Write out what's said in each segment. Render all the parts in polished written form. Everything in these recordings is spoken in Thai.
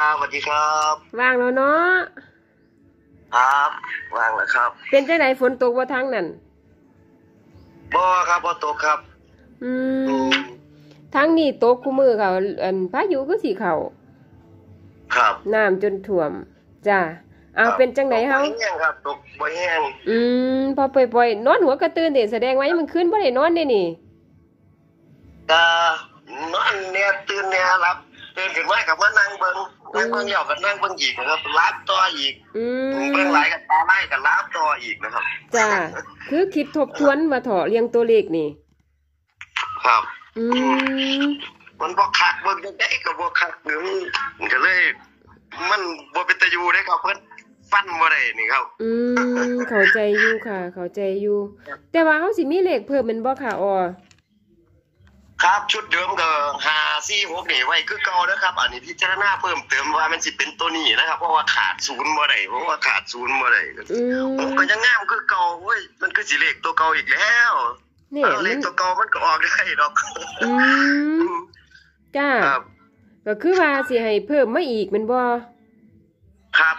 สวัสดีครับว่างแล้วเนาะครับว่างแล้วครับเป็นจังไดฝนตกบ่ทางนั้นบ่ครับบ่ตกครับอือืมมทางนี้ตกคุมื้อค่ะพายุคือสิเข้าครับน้ำจนท่วมจ้าเอาครับเป็นจังไดตกบ่เฮาแห้งครับตกบ่แห้งอืพอปล่อยๆนอนหัวกระตื่นเด้แสดงว่ายังมันคืนบ่ได้นอนเด้นี่ก็นอนเนี่ยตื่นเนี่ยหลับตื่นขึ้นมากับมานั่งเบิ่งอืนั่งเบิ่งมแล้วก็นั่งเบิ่งอีกนะครับหลับต่ออีกอืเบิ่งมหลายก็ตาลายก็หลับต่ออีกนะครับจ้าคือคิดทบทวนว่าเถาะเรียงตัวเลขนี่ครับอือืมมมันบ่คักเบิ่งจังได๋ก็บ่คักมันก็เลยมันบ่เป็นตาอยู่เด้ครับเพิ่นฟันบ่ได้นี่ครับอืเข้าใจอยู่ค่ะเข้าใจอยู่แต่ว่าเฮาสิมีเลขเพิ่มแม่นบ่ค่ะอ้อครับชุดเดิมก็546นี่ไว้คือเก่านะครับอันนี้พิจารณาเพิ่มเติมว่ามันสิเป็นตัวนี้นะครับเพราะว่าขาดศูนย์บ่ได้เพราะว่าขาดศูนย์บ่ได้อืผมมก็ยังงามคือเก่าเว้ยมันคือสิเลขตัวเก่าอีกแล้วเนี่ยเลมันขตัวเก่ามันก็ออกได้ดอกอืมจ้าครับก็คือว่าสิให้เพิ่มมาอีกแม่นบ่ครับ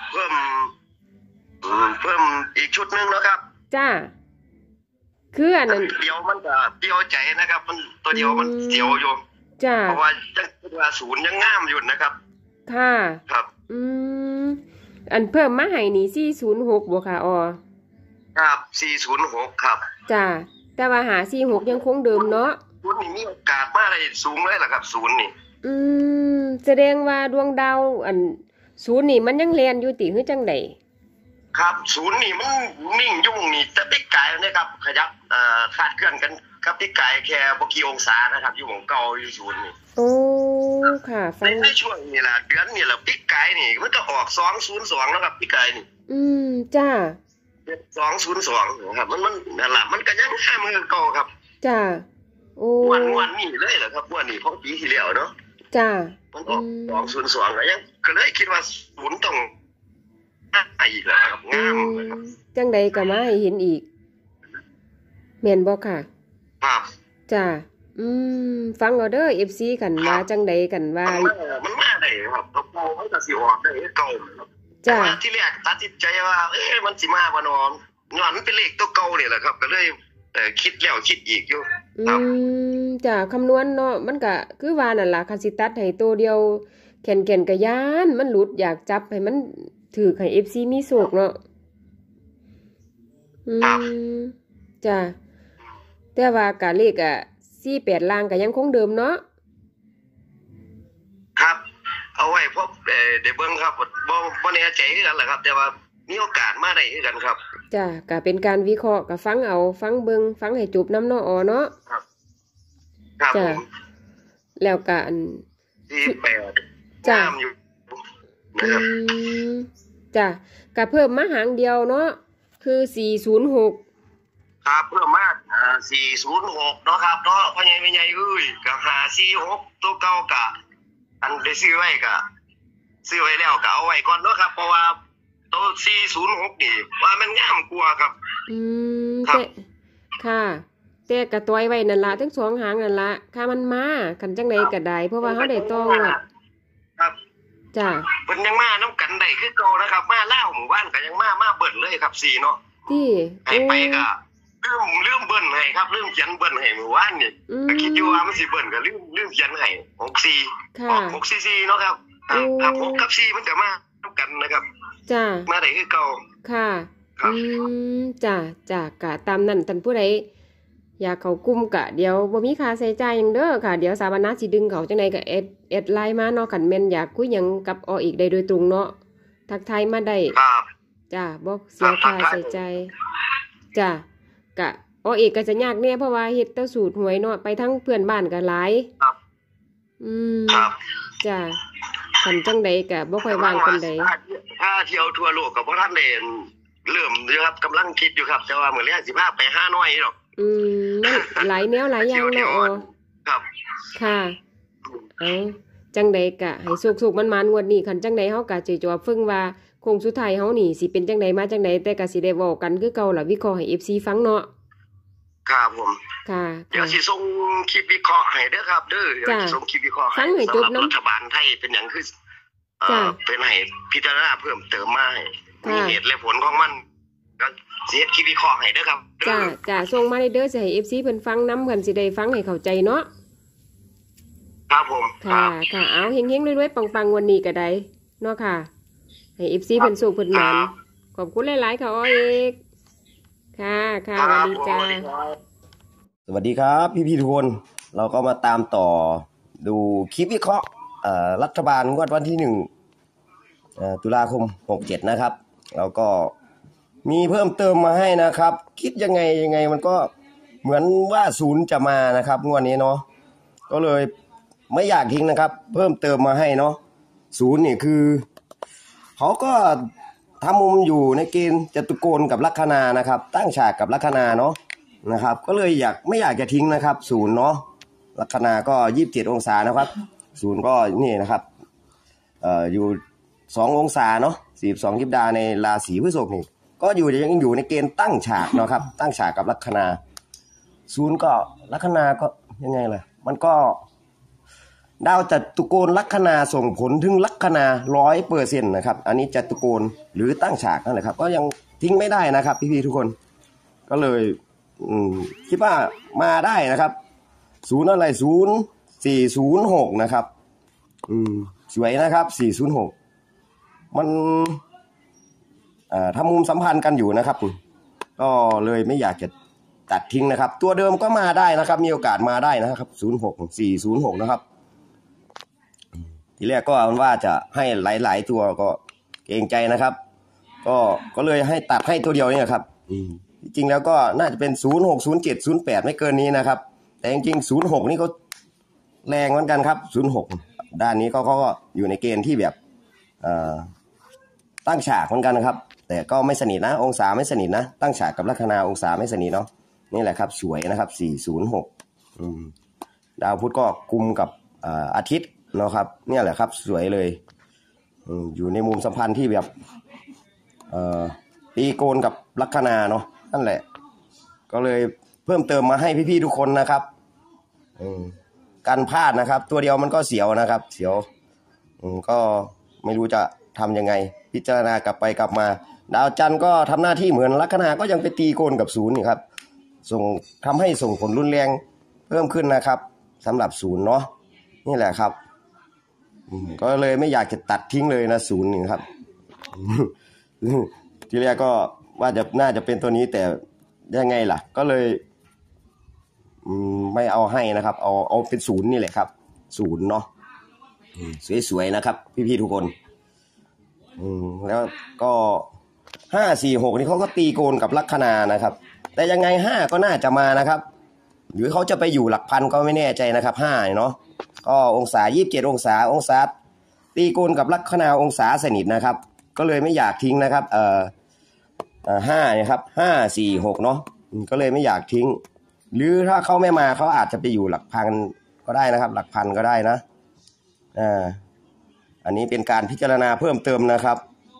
เพิ่มอีกชุดหนึงเนาะครับจ้าคืออันนั้นเดียวมันก็เดียวใจนะครับมันตัวอืเดียวมันเดียวมอยู่จ้าเพราะว่าจังว่าศูนย์ยังงามอยู่นะครับค่ะครับอืมอันเพิ่มมาให้นี่406บ่ค่ะออครับ406ครับจ้าแต่ว่า546ยังคงเดิมเนาะศูนย์นี่มีโอกาสมาได้สูงเลยล่ะครับศูนย์นี่อืแสดงว่าดวงดาวอันศูนย์นี่มันยังแล่นอยู่ติคือจังได๋ครับศูนย์นี่มันนิ่งยุ่งนี่แต่ปีกไก่นะครับขยับคาดเคลื่อนกันกับปีกไก่แค่บ่กี่องศานะครับอยู่หม้องเก่าอยู่ศูนย์นี่โอ้ค่ะฟังในช่วงนี้ล่ะเดือนนี่ล่ะปีกไก่นี่มันก็ออก202แล้วครับปีกไก่นี่อืมจ้า 202นะครับมันนั่นล่ะมันก็ยังห้ามือเก่าครับจ้าโอ้วันนี่เลยเหรอครับวันนี้ของปีที่แล้วเนาะจ้ามันออือกม 202ก็ยังก็เลยคิดว่าศูนย์ต้องมาอีกแล้วครับอืงามมนะครับจังใดก็มาให้เห็นอีกแม่นบ่ค่ะครับจ้าอืฟังเอาเด้อ FC กันว่าจังใดกันว่ามันมาได้ครับตัวเก่ามันก็สิออกได้เก่าครับแต่จ้าว่าที่แรกตัดสินใจว่ามันสิมาบ่นอนย้อนมันเป็นเลขตัวเก่านี่แหละครับก็เลยคิดแล้วคิดอีกอยู่อืครับจ้าคำนวณเนาะมันก็คือว่านั่นล่ะคันสิตัดให้ตัวเดียวแก่นๆก็ย้านมันหลุดอยากจับให้มันถูกให้ FC มีโชคเนาะอืครับมจ้าแต่ว่ากะเลข48ล่างก็ยังคงเดิมเนาะครับเอาไว้พบได้เบิ่งครับบ่แน่ใจคือกันแหละครับแต่ว่ามีโอกาสมาได้คือกันครับจ้าก็เป็นการวิเคราะห์ก็ฟังเอาฟังเบิ่งฟังให้จบนำเนาะอ๋อเนาะครับครับจ้าผมแล้วก็อัน 48 จ้างามอยู่นะอืครับมจ้าก็เพิ่มมาหางเดียวเนาะคือ406 ครับเพิ่มมาก406เนาะครับเนาะพ่อใหญ่แม่ใหญ่เอ้ยก็546ตัวเก่าก็อันได้ซื้อไว้ก็ซื้อไว้แล้วก็เอาไว้ก่อนเนาะครับเพราะว่าตัว406นี่ว่ามันงามกว่าครับอืมครับแต่ค่ะแต่ก็ต้อยไว้นั่นล่ะทั้งสองหางนั่นล่ะค่ามันมาคันจังไดก็ได้เพราะว่าเฮาได้ต่องวดครับจ้าเพิ่นยังมานํกันได้คือเก่านะครับมาลาวหมู่บ้านก็ยังมาเบิดเลยครับ4เนาะที่ให้โอ้ไปก็ลืมเบิ้นให้ครับลืมเขียนเบิ้นให้เมื่อวานนี่อืก็คิดอยู่ว่ามมันสิเบิ้นก็ลืมเขียนให้64อค่ะอก644เนาะครับโอ้ครับ6กับ4มันก็มานํกันนะครับจ้ามาได้คือเก่าค่ะครับจ้าจ้ากะตามนั้นท่านผู้ใดอยากเข้ากลุ่มกะเดี๋ยวบ่มีค่าใช้จ่ายหยังเด้อค่ะเดี๋ยวสาวนาสิดึงเขาจังไดก็แอดไลน์มาเนาะคันแม่นอยากคุยหยังกับออีกได้โดยตรงเนาะทักทายมาได้ครับจ้าบ่เสีครัยค่าบทักทายใช้จ่ายจ้ากะออีกก็จะยากแน่เพราะว่าเฮ็ดแต่สูตรหวยเนาะไปทั้งเพื่อนบ้านก็หลายครับอืมครับจ้าคันจังใดก็บ่ค่อยว่างกำลังว่าปานใดถ้าเที่ยวทั่วโลกก็บ่ทันได้เริ่มอยู่ครับกำลังคิดอยู่ครับแต่ว่ามื้อแรกสิพาไปฮานอยดอกอืมันหลายแนวหลายอย่างเที่ยวเนาะอ๋อครับค่ะเอาจังใดกะให้สุกๆมันๆงวดนี้คันจังใดเฮากะสิจอบฟึ่งว่าโค้งสุดท้ายเฮานี่สิเป็นจังใดมาจังใดแต่ก็สิได้เว้ากันคือเก่าล่ะวิเคราะห์ให้ FC ฟังเนาะครับผมค่ะเดี๋ยวค่ะสิส่งคลิปวิเคราะห์ให้เด้อครับเด้อเดี๋ยวจ้าสิส่งคลิปวิเคราะห์ให้ฟังให้จสำหรับบนำรัฐบาลไทยเป็นหยังคือเป็นให้พิจารณาเพิ่มเติมมาให้มีเหตุและผลของมันก็เสียคิดวิเคราะห์ให้เด้อครับจ้าส่งมาเด้อสิให้ FC เพิ่นฟังนำเพิ่นสิได้ฟังให้เข้าใจเนาะครับผมค่ะเอาเฮงๆรวยๆปังๆวันนี้ก็ได้เนาะค่ะให้ FC เพิ่นสุขเพิ่นหมานขอบคุณหลายๆค่ะอ้อเอกค่ะสวัสดีจ้าสวัสดีครับพี่ทุกคนเราก็มาตามต่อดูคลิปวิเคราะห์รัฐบาลงวดวันที่1ตุลาคม67นะครับแล้วก็มีเพิ่มเติมมาให้นะครับคิดยังไงมันก็เหมือนว่าศูนย์จะมานะครับงวดนี้เนาะก็เลยไม่อยากทิ้งนะครับเพิ่มเติมมาให้เนาะศูนย์นี่คือเขาก็ทำมุมอยู่ในเกณฑ์จตุโกณกับลัคนานะครับตั้งฉากกับลัคนาเนาะนะครับก็เลยไม่อยากจะทิ้งนะครับศูนย์เนาะลัคนาก็27องศานะครับศูนย์ก็นี่นะครับอยู่2องศาเนาะ42ยิบดาในราศีพฤษภนี่ก็ยังอยู่ในเกณฑ์ตั้งฉากเนาะครับตั้งฉากกับลัคนาศูนย์ก็ลัคนาก็ยังไงล่ะมันก็ดาวจัตุโกณลัคนาส่งผลถึงลัคนา 100% นะครับอันนี้จัตุโกณหรือตั้งฉากนั่นแหละครับก็ยังทิ้งไม่ได้นะครับพี่ๆทุกคนก็เลยคิดว่ามาได้นะครับศูนย์อะไร0406นะครับสวยนะครับ406มันทำมุมสัมพันธ์กันอยู่นะครับก็เลยไม่อยากจะตัดทิ้งนะครับตัวเดิมก็มาได้นะครับมีโอกาสมาได้นะครับ406นะครับทีแรกก็ว่าจะให้หลายๆตัวก็เกรงใจนะครับก็เลยให้ตัดให้ตัวเดียวนี่ครับจริงๆแล้วก็น่าจะเป็น06 07 08ไม่เกินนี้นะครับแต่จริงๆ06นี่ก็แรงเหมือนกันครับ06ด้านนี้ก็อยู่ในเกณฑ์ที่แบบตั้งฉากเหมือนกันนะครับแต่ก็ไม่สนิทนะองศาไม่สนิทนะตั้งฉากกับลัคนาองศาไม่สนิทเนาะนี่แหละครับสวยนะครับ406ดาวพุธก็กุมกับอาทิตย์เนาะครับเนี่ยแหละครับสวยเลยอยู่ในมุมสัมพันธ์ที่แบบตีโกนกับลัคนาเนาะนั่นแหละก็เลยเพิ่มเติมมาให้พี่ๆทุกคนนะครับการพลาดนะครับตัวเดียวมันก็เสียวนะครับเสียวก็ไม่รู้จะทำยังไงพิจารณากลับไปกลับมาดาวจันทร์ก็ทำหน้าที่เหมือนลัคนาก็ยังไปตีโกนกับศูนย์นี่ครับทำให้ส่งผลรุนแรงเพิ่มขึ้นนะครับสำหรับศูนย์เนาะนี่แหละครับก็เลยไม่อยากจะตัดทิ้งเลยนะศูนย์นี่ครับทีแรกก็ว่าน่าจะเป็นตัวนี้แต่ยังไงล่ะก็เลยไม่เอาให้นะครับเอาเป็นศูนย์นี่แหละครับศูนย์เนาะสวยๆนะครับพี่ๆทุกคนแล้วก็546นี่เขาก็ตีโกนกับลัคนานะครับแต่ยังไง5ก็น่าจะมานะครับหรือเขาจะไปอยู่หลักพันก็ไม่แน่ใจนะครับ5เนาะก็องศา27องศาตีโกนกับลัคนาองศาสนิทนะครับก็เลยไม่อยากทิ้งนะครับ5นะครับ546เนาะก็เลยไม่อยากทิ้งหรือถ้าเขาไม่มาเขาอาจจะไปอยู่หลักพันก็ได้นะครับหลักพันก็ได้นะอันนี้เป็นการพิจารณาเพิ่มเติมนะครับ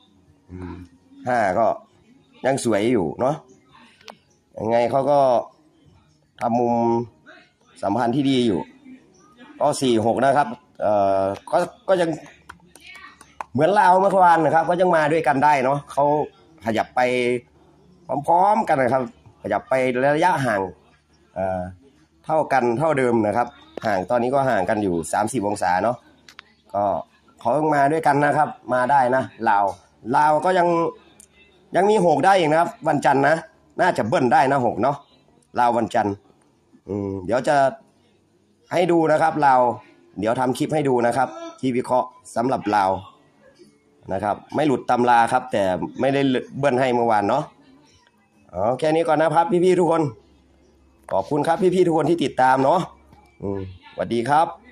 5ก็ยังสวยอยู่เนาะยังไงเขาก็ทำมุมสัมพันธ์ที่ดีอยู่ก็46นะครับก็ยังเหมือนลาวเมื่อวานนะครับก็ยังมาด้วยกันได้เนาะเขาขยับไปพร้อมๆกันนะครับขยับไประยะห่างเท่ากันเท่าเดิมนะครับห่างตอนนี้ก็ห่างกันอยู่30องศาเนาะก็เขามาด้วยกันนะครับมาได้นะลาวก็ยังมี6ได้อีกนะครับวันจันทร์นะน่าจะเบิ้ลได้นะ6เนาะลาววันจันทร์เดี๋ยวจะให้ดูนะครับลาวเดี๋ยวทำคลิปให้ดูนะครับที่วิเคราะห์สำหรับลาวนะครับไม่หลุดตำราครับแต่ไม่ได้เบิ้ลให้เมื่อวานเนาะแค่นี้ก่อนนะครับพี่ๆทุกคนขอบคุณครับพี่ๆทุกคนที่ติดตามเนาะสวัสดีครับ